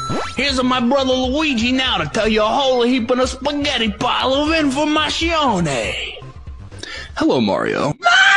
Here's my brother Luigi now to tell you a whole heap of a spaghetti pile of informazione. Hello, Mario.